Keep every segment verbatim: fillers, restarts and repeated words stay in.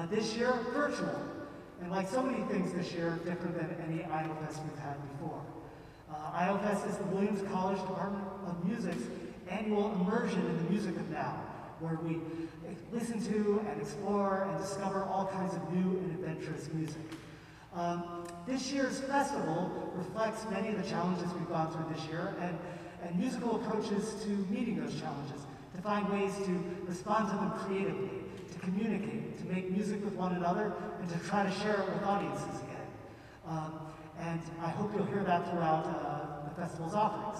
this year, virtual. And like so many things this year, different than any I O Fest we've had before. Uh, I O Fest is the Williams College Department of Music's annual immersion in the music of now, where we listen to and explore and discover all kinds of new and adventurous music. Um, this year's festival reflects many of the challenges we've gone through this year and, and musical approaches to meeting those challenges, to find ways to respond to them creatively, to communicate, to make music with one another, and to try to share it with audiences again. Um, and I hope you'll hear that throughout uh, the festival's offerings.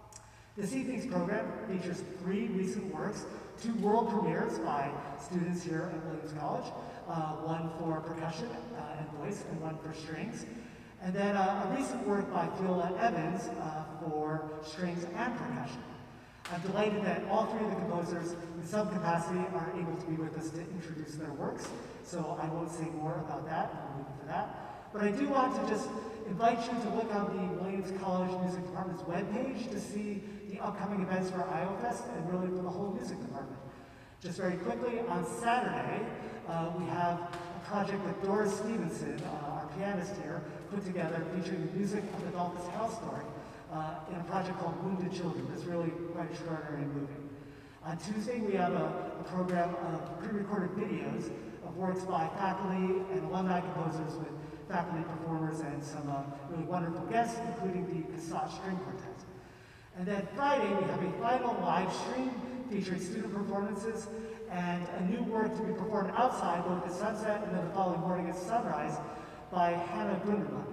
This evening's program features three recent works, two world premieres by students here at Williams College, uh, one for percussion uh, and voice, and one for strings. And then uh, a recent work by Fjóla Evans uh, for strings and percussion. I'm delighted that all three of the composers, in some capacity, are able to be with us to introduce their works, so I won't say more about that, I'll leave it for that. But I do want to just invite you to look on the Williams College Music Department's webpage to see the upcoming events for I O Fest and really for the whole music department. Just very quickly, on Saturday, uh, we have a project that Doris Stevenson, uh, our pianist here, put together featuring the music of Adolphus House story. Uh, in a project called Wounded Children. It's really quite extraordinary and moving. On Tuesday, we have a, a program of pre-recorded videos of works by faculty and alumni composers with faculty performers and some uh, really wonderful guests, including the Cassatt String Quartet. And then Friday, we have a final live stream featuring student performances and a new work to be performed outside, both at sunset and then the following morning at sunrise, by Hannah Gunderman.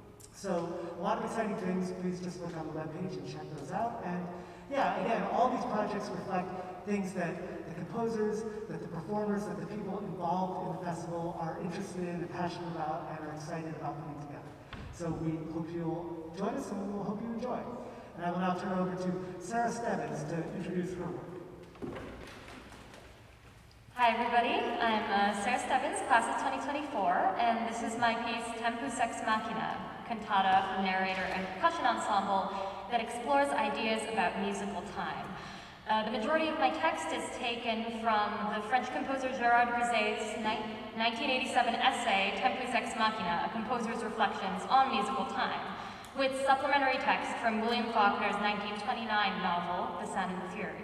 So a lot of exciting things. Please just look on the webpage and check those out. And yeah, again, all these projects reflect things that the composers, that the performers, that the people involved in the festival are interested in and passionate about and are excited about putting together. So we hope you'll join us and we will hope you enjoy. And I will now turn over to Sara Stebbins to introduce her work. Hi everybody, I'm uh, Sara Stebbins, class of twenty twenty-four, and this is my piece Tempus ex Machina, cantata for narrator and percussion ensemble that explores ideas about musical time. Uh, the majority of my text is taken from the French composer Gérard Grizet's nineteen eighty-seven essay, Tempus ex Machina, a composer's reflections on musical time, with supplementary text from William Faulkner's nineteen twenty-nine novel, The Sound and the Fury.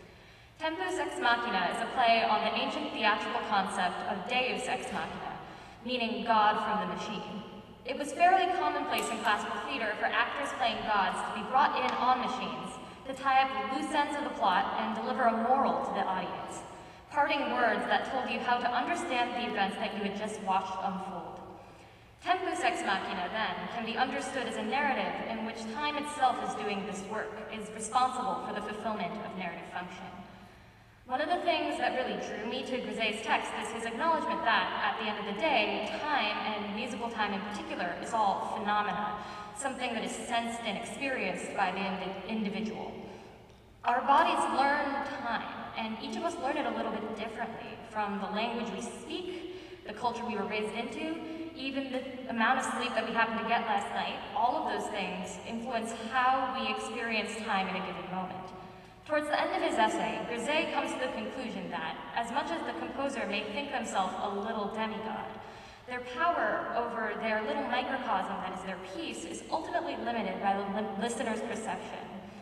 Tempus ex Machina is a play on the ancient theatrical concept of Deus ex Machina, meaning God from the machine. It was fairly commonplace in classical theater for actors playing gods to be brought in on machines to tie up the loose ends of the plot and deliver a moral to the audience, parting words that told you how to understand the events that you had just watched unfold. Tempus ex Machina, then, can be understood as a narrative in which time itself is doing this work, is responsible for the fulfillment of narrative function. One of the things that really drew me to Grizet's text is his acknowledgement that, at the end of the day, time, and musical time in particular, is all phenomena, something that is sensed and experienced by the indi individual. Our bodies learn time, and each of us learn it a little bit differently, from the language we speak, the culture we were raised into, even the amount of sleep that we happened to get last night. All of those things influence how we experience time in a given moment. Towards the end of his essay, Grizet comes to the conclusion that, as much as the composer may think themselves a little demigod, their power over their little microcosm that is their piece is ultimately limited by the li listener's perception.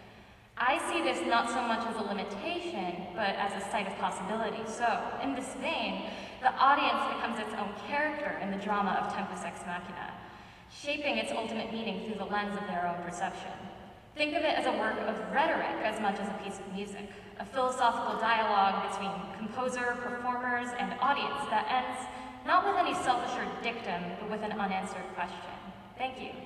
I see this not so much as a limitation, but as a site of possibility. So, in this vein, the audience becomes its own character in the drama of Tempus ex Machina, shaping its ultimate meaning through the lens of their own perception. Think of it as a work of rhetoric as much as a piece of music, a philosophical dialogue between composer, performers, and audience that ends not with any self-assured dictum, but with an unanswered question. Thank you.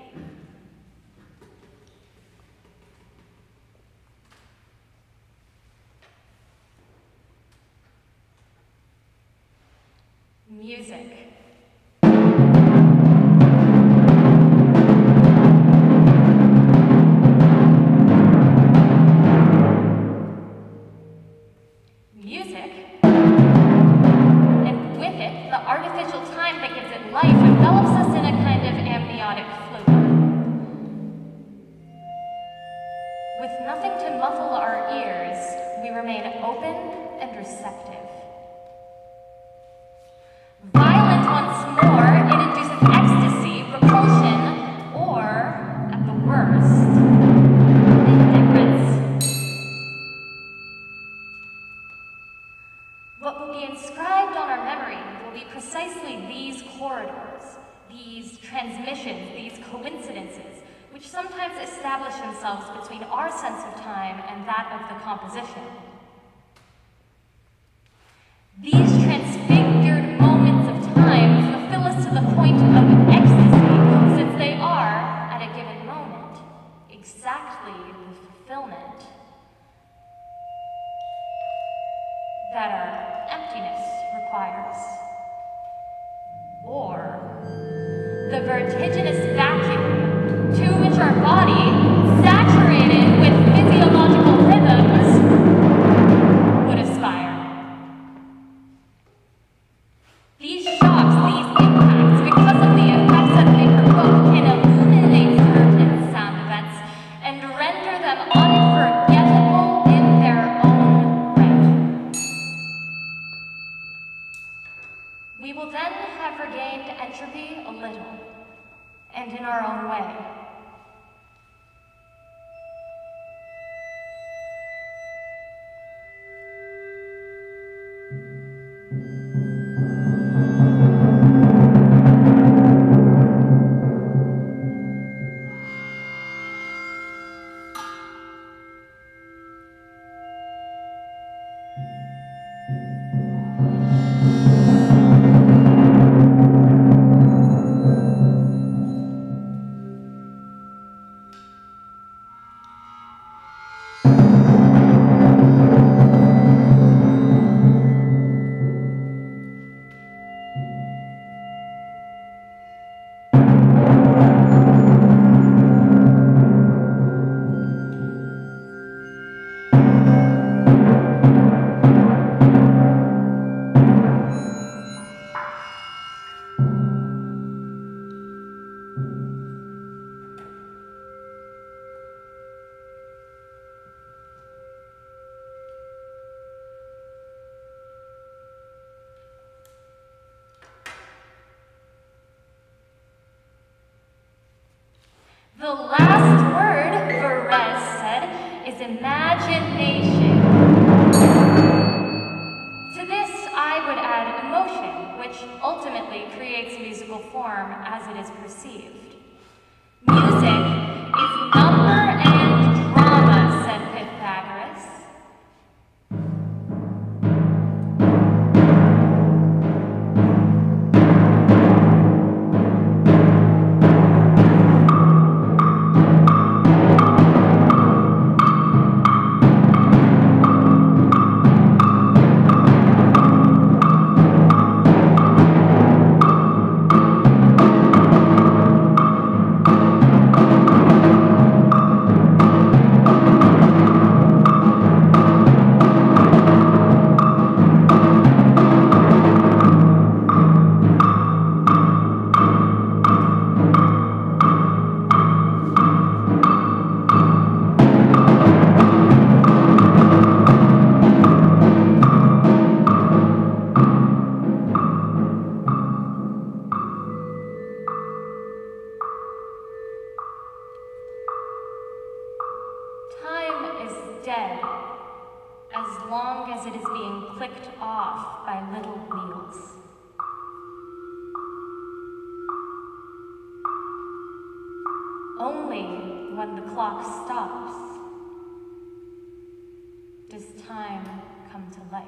Music. Open and receptive. Once more, it induces ecstasy, repulsion, or, at the worst, indifference. What will be inscribed on our memory will be precisely these corridors, these transmissions, these coincidences, which sometimes establish themselves between our sense of time and that of the composition. These transfigured moments of time fulfill us to the point of ecstasy, since they are, at a given moment, exactly the fulfillment that our emptiness requires, or the vertiginous vacuum to which our body, saturated with physiological rhythms, would aspire. These shocks, these impacts, because of the effects that they provoke, can illuminate certain sound events and render them unforgettable in their own right. We will then have regained entropy a little, and in our own way. The last word, Perez said, is imagination. To this, I would add emotion, which ultimately creates musical form as it is perceived. Music is number and drama, said Pythagoras. Only when the clock stops does time come to life.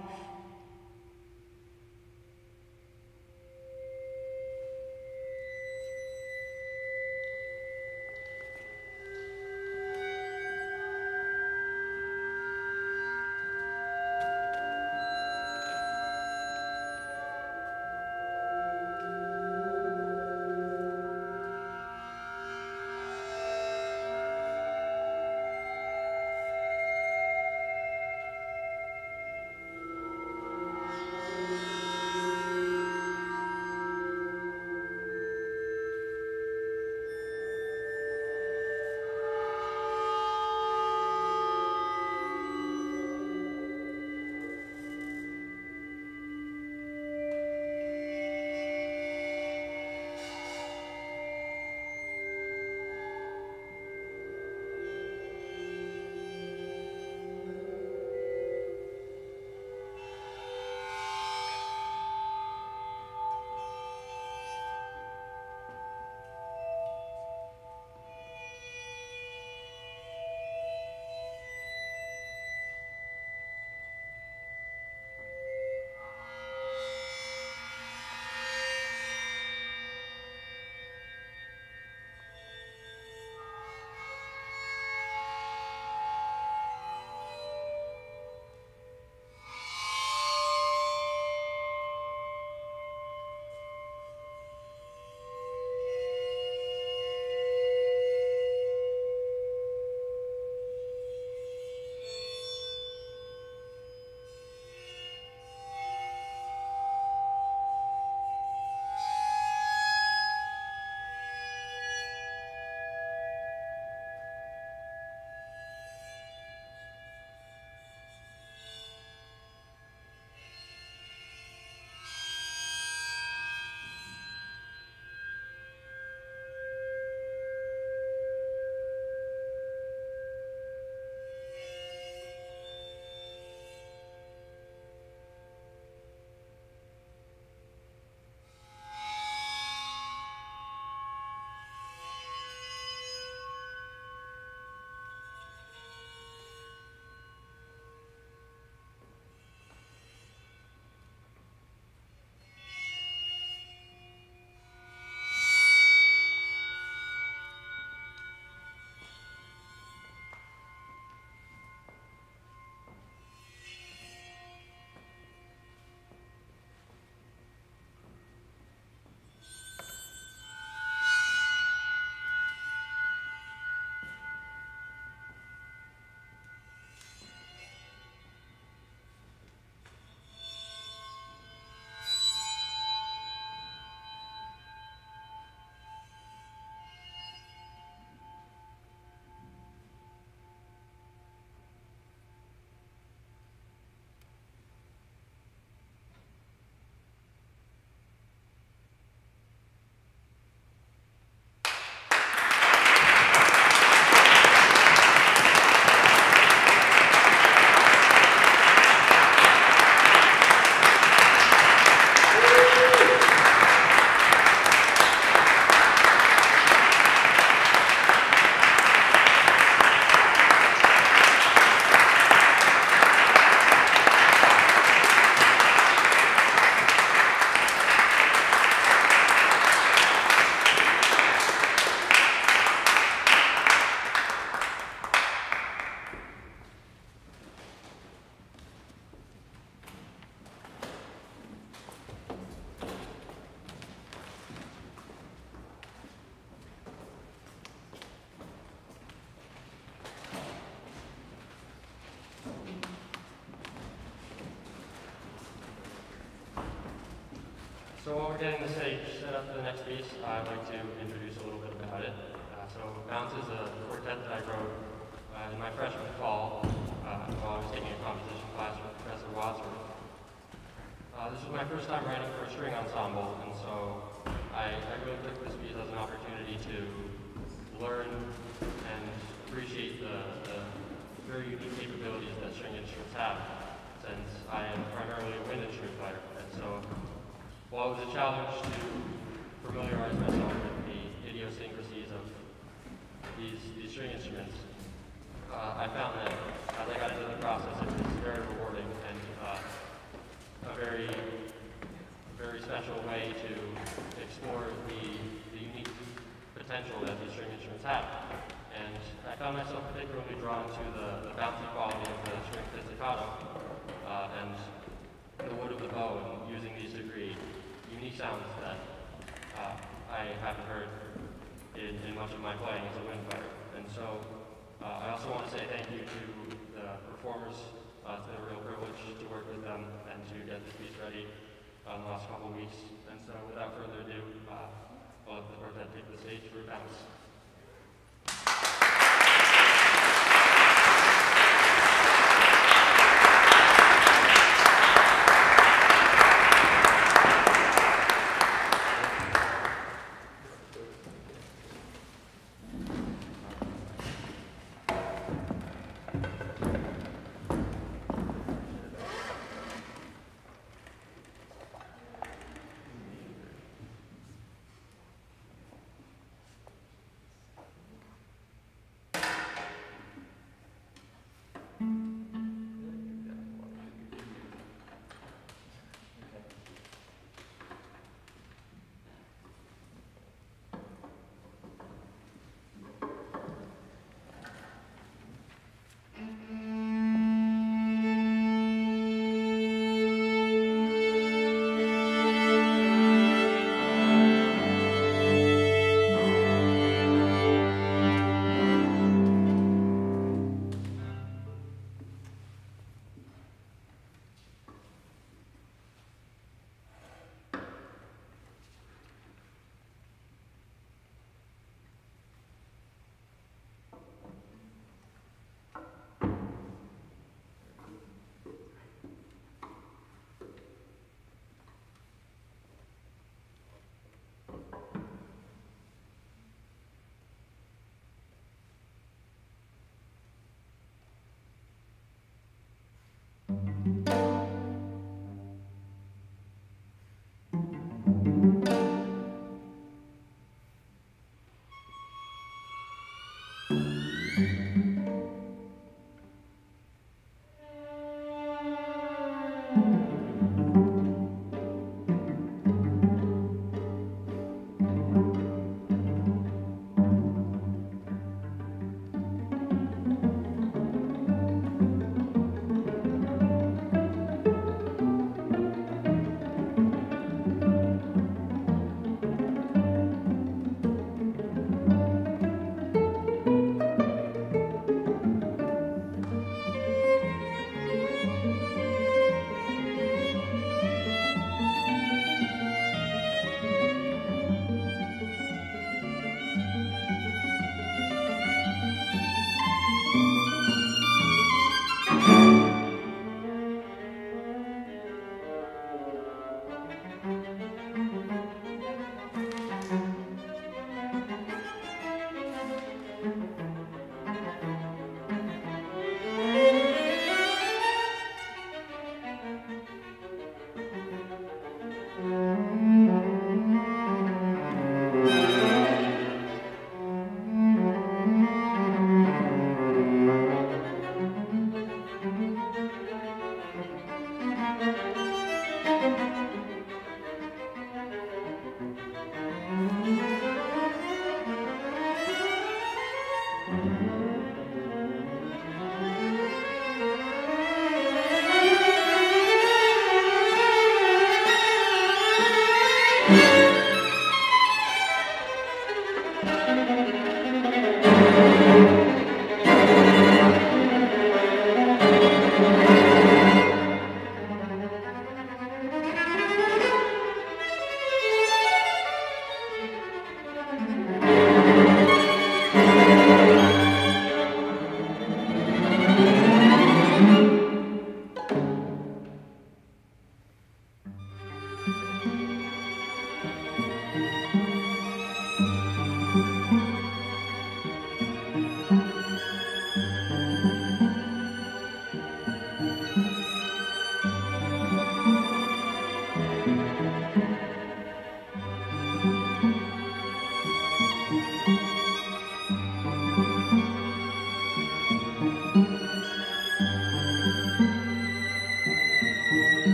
So while we're getting the stage set up for the next piece, I'd like to introduce a little bit about it. Uh, so Bounce is a quartet that I wrote uh, in my freshman fall uh, while I was taking a composition class with Professor Wadsworth. Uh, this was my first time writing for a string ensemble, and so I, I really took this piece as an opportunity to learn and appreciate the, the very unique capabilities that string instruments have, since I am primarily a wind instrument player. And so, while it was a challenge to familiarize myself with the idiosyncrasies of these, these string instruments, uh, I found that as I got into the process, it was very rewarding and uh, a very, very special way to explore the, the unique potential that these string instruments have. And I found myself particularly drawn to the, the bouncy quality of the string pizzicato uh, and the wood of the bow, and using these to create unique sounds that uh, I haven't heard in, in much of my playing as a wind player. And so uh, I also want to say thank you to the performers. Uh, it's been a real privilege to work with them and to get this piece ready uh, in the last couple of weeks. And so without further ado, uh, I'll let the quartet take the stage for Bounce.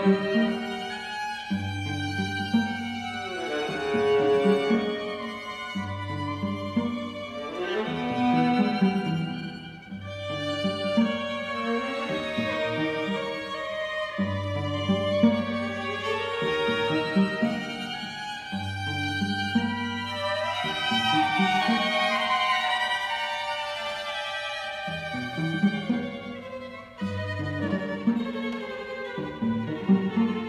Thank you.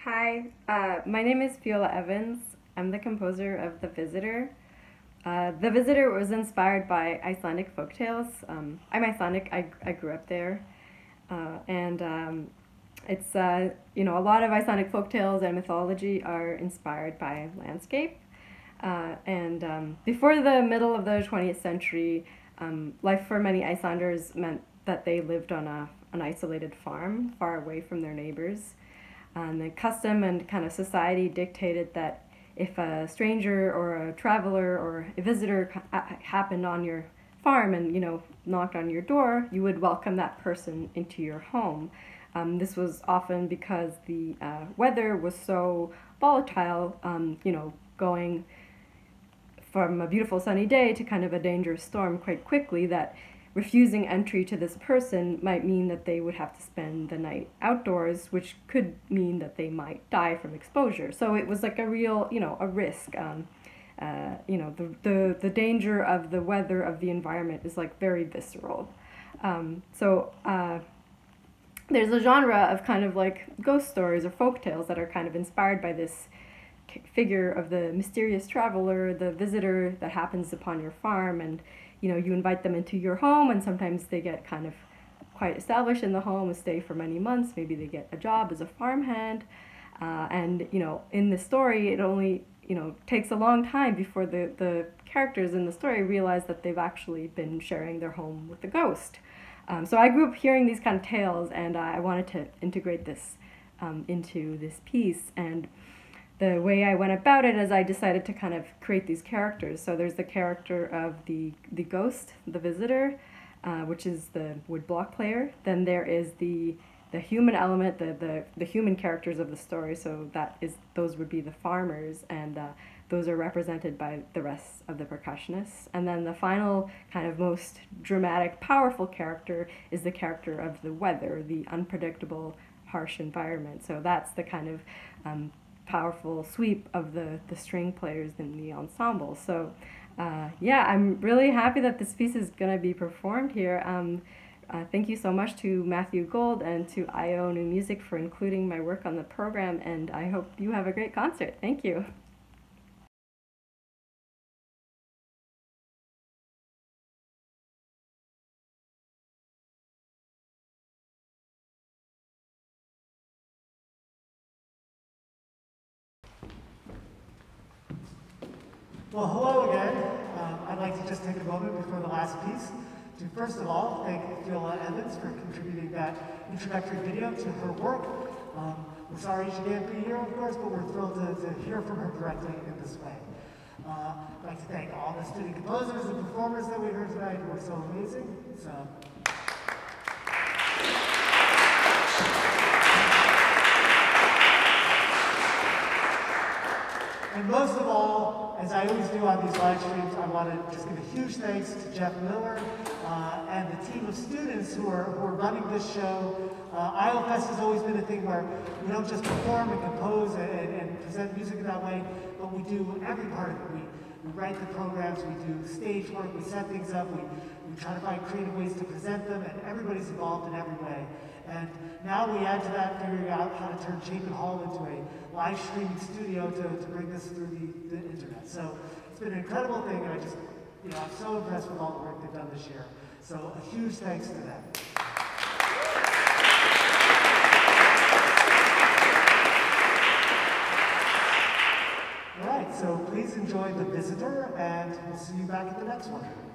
Hi, uh, my name is Fjóla Evans. I'm the composer of The Visitor. Uh, the Visitor was inspired by Icelandic folktales. Um, I'm Icelandic, I, I grew up there. Uh, and um, it's, uh, you know, a lot of Icelandic folktales and mythology are inspired by landscape. Uh, and um, before the middle of the twentieth century, um, life for many Icelanders meant that they lived on a, an isolated farm far away from their neighbors. And the custom and kind of society dictated that if a stranger or a traveler or a visitor happened on your farm and, you know, knocked on your door, you would welcome that person into your home. Um, this was often because the uh, weather was so volatile, um, you know, going from a beautiful sunny day to kind of a dangerous storm quite quickly, that refusing entry to this person might mean that they would have to spend the night outdoors, which could mean that they might die from exposure. So it was like a real, you know, a risk. Um, uh, you know, the, the, the danger of the weather, of the environment is like very visceral. Um, so uh, there's a genre of kind of like ghost stories or folk tales that are kind of inspired by this figure of the mysterious traveler, the visitor that happens upon your farm, and you know, you invite them into your home, and sometimes they get kind of quite established in the home and stay for many months. Maybe they get a job as a farmhand, uh, and you know, in the story, it only you know takes a long time before the the characters in the story realize that they've actually been sharing their home with the ghost. Um, so I grew up hearing these kind of tales, and uh, I wanted to integrate this um, into this piece. And the way I went about it is I decided to kind of create these characters. So there's the character of the, the ghost, the visitor, uh, which is the woodblock player. Then there is the the human element, the, the, the human characters of the story. So that is those would be the farmers, and uh, those are represented by the rest of the percussionists. And then the final kind of most dramatic, powerful character is the character of the weather, the unpredictable, harsh environment. So that's the kind of um, powerful sweep of the, the string players in the ensemble. So uh, yeah, I'm really happy that this piece is going to be performed here. Um, uh, thank you so much to Matthew Gold and to I O New Music for including my work on the program, and I hope you have a great concert. Thank you. Well, hello again. Um, I'd like to just take a moment before the last piece to first of all thank Fjóla Evans for contributing that introductory video to her work. Um, we're sorry she can't be here, of course, but we're thrilled to, to hear from her directly in this way. Uh, I'd like to thank all the student composers and performers that we heard tonight who were so amazing. So. And most of all, as I always do on these live streams, I want to just give a huge thanks to Jeff Miller uh, and the team of students who are, who are running this show. Uh, I O Fest has always been a thing where we don't just perform and compose and, and, and present music in that way, but we do every part of it. We, we write the programs, we do stage work, we set things up, we, we try to find creative ways to present them, and everybody's involved in every way. And now we add to that figuring out how to turn Chapin Hall into a live streaming studio to, to bring this through the, the internet. So it's been an incredible thing, and I just, you know, I'm so impressed with all the work they've done this year. So a huge thanks to them. All right, so please enjoy The Visitor, and we'll see you back at the next one.